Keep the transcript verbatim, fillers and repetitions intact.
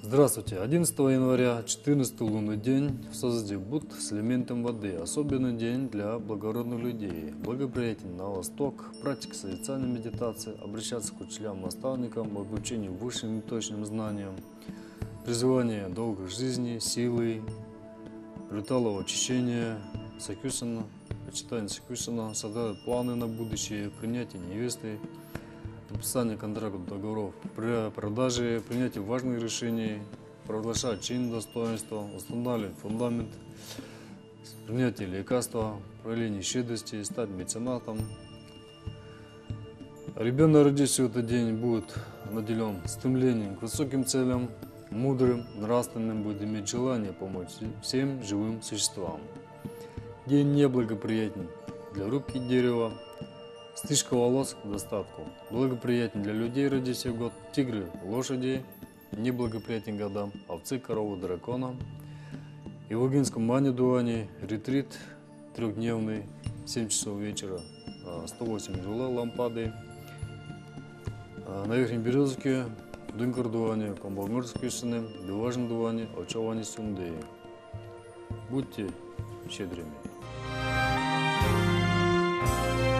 Здравствуйте! одиннадцатого января, четырнадцатый лунный день в созвездии Будд с элементом воды. Особенный день для благородных людей. Благоприятен на восток, практика созерцания медитации, обращаться к учителям-наставникам, обучению высшим и точным знаниям, призывание долгой жизни, силы, ритуалов очищения, сакюсана, почитание сакюсана, создать планы на будущее, принятие невесты, подписание контрактов, договоров, при продаже, принятие важных решений, провозглашать чин достоинства, устанавливать фундамент, принятие лекарства, проявление щедрости, стать меценатом. Ребенок, родившийся в этот день, будет наделен стремлением к высоким целям, мудрым, нравственным, будет иметь желание помочь всем живым существам. День неблагоприятен для рубки дерева, стрижка волос к достатку. Благоприятен для людей, родившихся в год тигры, лошади, неблагоприятен годам овцы, коровы, дракона. И в Лугинском Мане-Дуане ретрит трехдневный, семь часов вечера, сто восемь жула лампады. На Верхней Березовке, Дынкар-Дуане, Комбалмырскишины, Дуважин-Дуане, Очавани-Сюндеи. Будьте щедрыми.